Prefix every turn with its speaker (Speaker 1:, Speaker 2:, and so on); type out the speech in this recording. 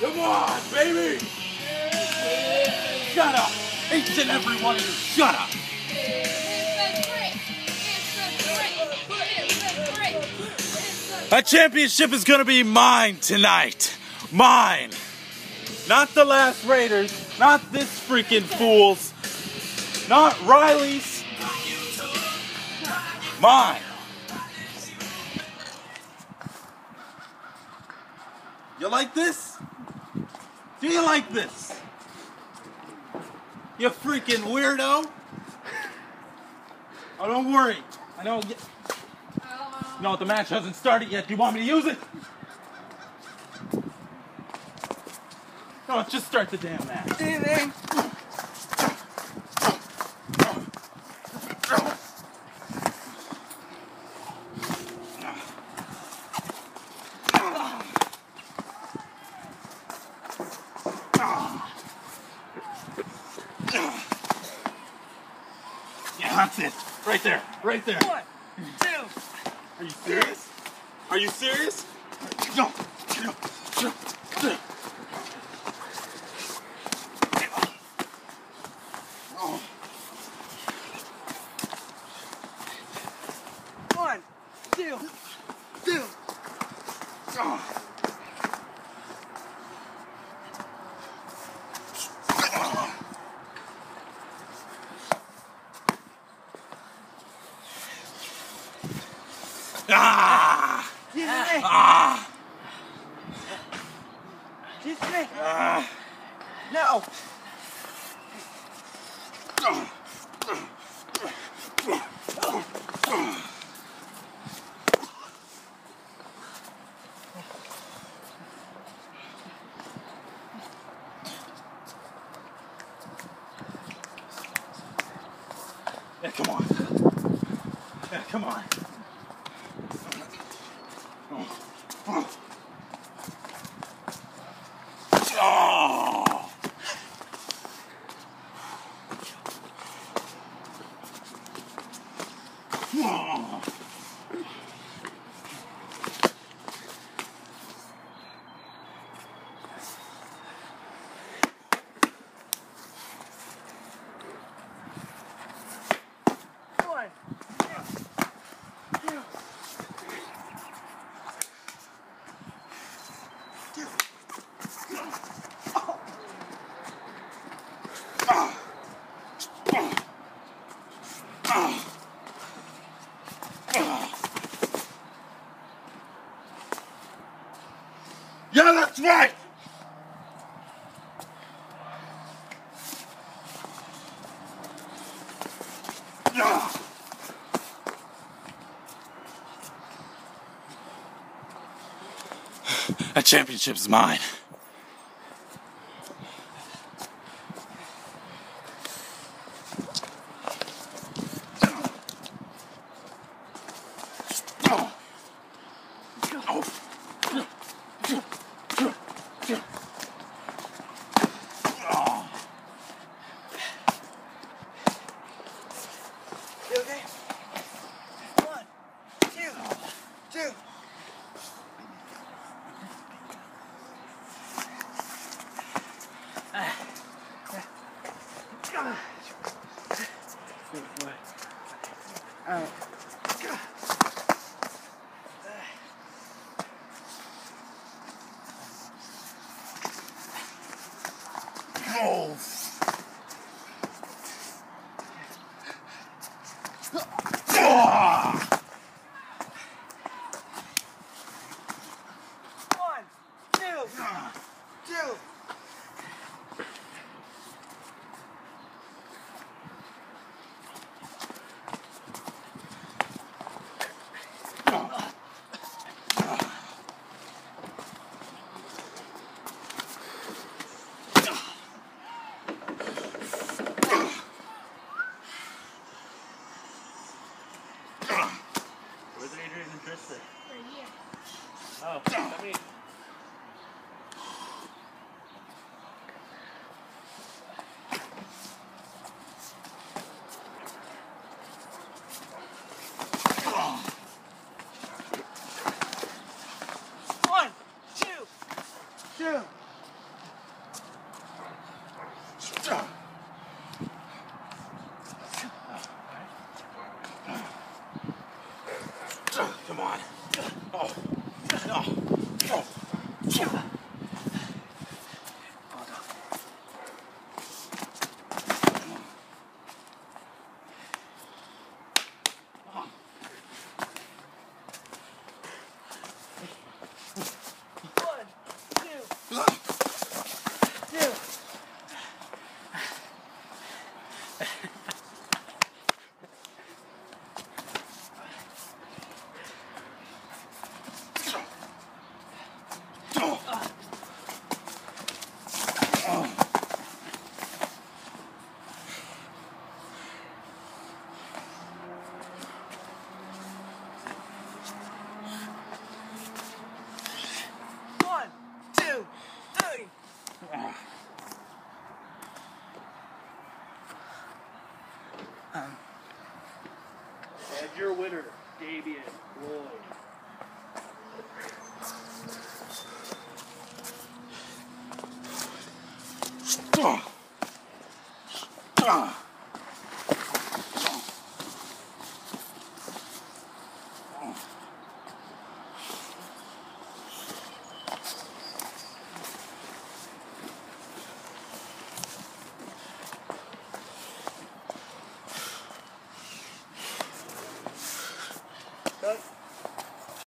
Speaker 1: Come on, baby! Shut up! Each and every one of you, shut up! That championship is gonna be mine tonight. Mine. Not the last Raiders. Not this freaking fool's. Not Riley's. Mine. You like this? Do you like this? You freaking weirdo. Oh, don't worry. I know. No, the match hasn't started yet. Do you want me to use it? No, let's just start the damn match. Yeah, that's it. Right there. Right there.
Speaker 2: 1, 2.
Speaker 1: Are you serious? Are you serious? No. No. No. No. Oh.
Speaker 2: 1, 2, 2.
Speaker 1: Oh. Ah! Ah!
Speaker 2: No.
Speaker 1: Yeah, come on. Yeah, come on. Oh. Oh. Yeah, that's right! That championship's mine.
Speaker 2: You okay? 1, 2, 2.
Speaker 1: Oh. Ah.
Speaker 2: 1, 2, 2.
Speaker 1: Where's Adrian and Tristan?
Speaker 3: Right here.
Speaker 1: Oh, I mean.
Speaker 2: Two.
Speaker 3: And your winner, Damian, Lloyd.